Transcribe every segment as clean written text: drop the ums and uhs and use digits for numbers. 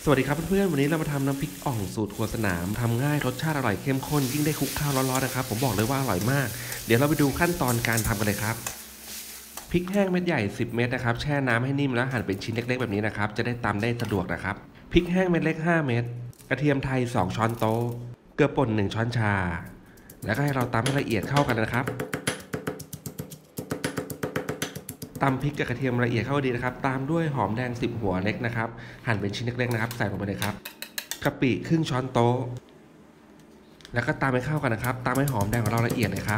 สวัสดีครับเพื่อนๆวันนี้เรามาทำน้ำพริกอ่องสูตรครัวสนามทำง่ายรสชาติอร่อยเข้มข้นยิ่งได้คลุกข้าวร้อนๆนะครับผมบอกเลยว่าอร่อยมากเดี๋ยวเราไปดูขั้นตอนการทำกันเลยครับพริกแห้งเม็ดใหญ่10เม็ดนะครับแช่น้ำให้นิ่มแล้วหั่นเป็นชิ้นเล็กๆแบบนี้นะครับจะได้ตำได้สะดวกนะครับพริกแห้งเม็ดเล็ก5เม็ดกระเทียมไทย2ช้อนโต๊ะเกลือป่น1ช้อนชาแล้วก็ให้เราตำให้ละเอียดเข้ากันนะครับตำพริกกับกระเทียมละเอียดเข้าดีนะครับตามด้วยหอมแดง10หัวเล็กนะครับหั่นเป็นชิ้นเล็กๆนะครับใส่ลงไปเลยครับกะปิครึ่งช้อนโต๊ะแล้วก็ตามให้เข้ากันนะครับตามให้หอมแดงของเราละเอียดเลยครับ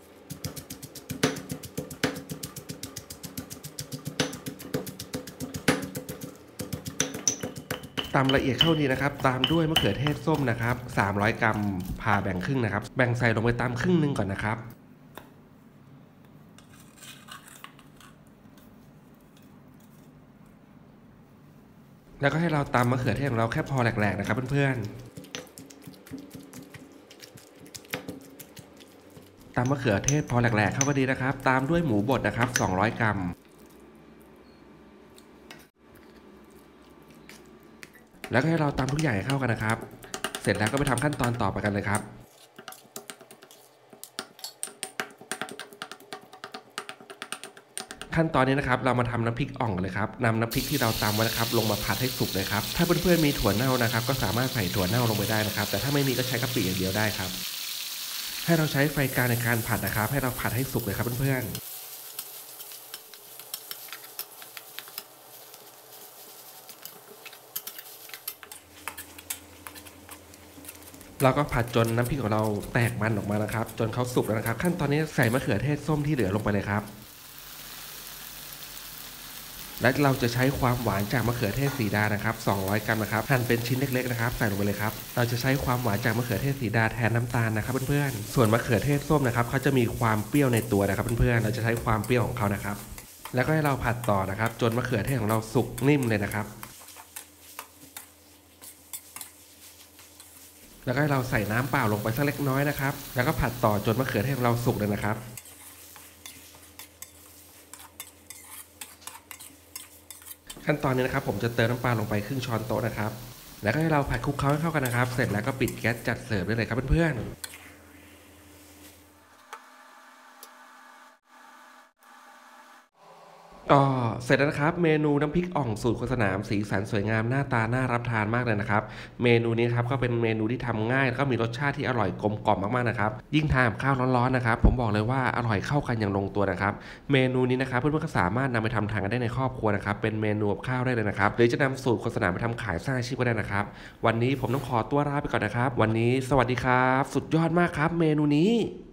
ตำละเอียดเข้าดีนะครับตามด้วยมะเขือเทศส้มนะครับ300กรัมผ่าแบ่งครึ่งนะครับแบ่งใส่ลงไปตามครึ่งนึงก่อนนะครับแล้วก็ให้เราตำมะเขือเทศของเราแค่พอแหลกๆนะครับเพื่อนๆตำมะเขือเทศพอแหลกๆเข้าก็ดีนะครับตามด้วยหมูบดนะครับ200กรัมแล้วก็ให้เราตำทุกอย่างให้เข้ากันนะครับเสร็จแล้วก็ไปทำขั้นตอนต่อไปกันเลยครับขั้นตอนนี้นะครับเรามาทำน้ำพริกอ่องกันเลยครับนำน้ำพริกที่เราตำไว้นะครับลงมาผัดให้สุกเลยครับถ้าเพื่อนๆมีถั่วเน่านะครับก็สามารถใส่ถั่วเน่าลงไปได้นะครับแต่ถ้าไม่มีก็ใช้กะปิอย่างเดียวได้ครับให้เราใช้ไฟกลางในการผัดนะครับให้เราผัดให้สุกเลยครับเพื่อนๆเราก็ผัดจนน้ำพริกของเราแตกมันออกมานะครับจนเขาสุกแล้วนะครับขั้นตอนนี้ใส่มะเขือเทศส้มที่เหลือลงไปเลยครับและเราจะใช้ความหวานจากมะเขือเทศสีดานะครับ200กรัมนะครับหั่นเป็นชิ้นเล็กๆนะครับใส่ลงไปเลยครับเราจะใช้ความหวานจากมะเขือเทศสีดาแทนน้ำตาลนะครับเพื่อนๆส่วนมะเขือเทศส้มนะครับเขาจะมีความเปรี้ยวในตัวนะครับเพื่อนๆเราจะใช้ความเปรี้ยวของเขานะครับแล้วก็ให้เราผัดต่อนะครับจนมะเขือเทศของเราสุกนิ่มเลยนะครับแล้วก็ให้เราใส่น้ำเปล่าลงไปสักเล็กน้อยนะครับแล้วก็ผัดต่อจนมะเขือเทศของเราสุกเลยนะครับขั้นตอนนี้นะครับผมจะเติมน้ำปลาลงไปครึ่งช้อนโต๊ะนะครับแล้วก็ให้เราผัดคลุกเคล้าให้เข้ากันนะครับเสร็จแล้วก็ปิดแก๊สจัดเสิร์ฟได้เลยครับเพื่อนๆก็เสร็จแล้วนะครับเมนูน้ำพริกอ่องสูตรคนสนามสีสันสวยงามหน้าตาน่ารับทานมากเลยนะครับเมนูนี้ครับก็เป็นเมนูที่ทำง่ายแล้วก็มีรสชาติที่อร่อยกลมกล่อมมากๆนะครับยิ่งทานกับข้าวร้อนๆนะครับผมบอกเลยว่าอร่อยเข้ากันอย่างลงตัวนะครับเมนูนี้นะครับเพื่อนๆก็สามารถนำไปทำทานกันได้ในครอบครัวนะครับเป็นเมนูกับข้าวได้เลยนะครับหรือจะนำสูตรคนสนามไปทำขายสร้างอาชีพก็ได้นะครับวันนี้ผมต้องขอตัวลาไปก่อนนะครับวันนี้สวัสดีครับสุดยอดมากครับเมนูนี้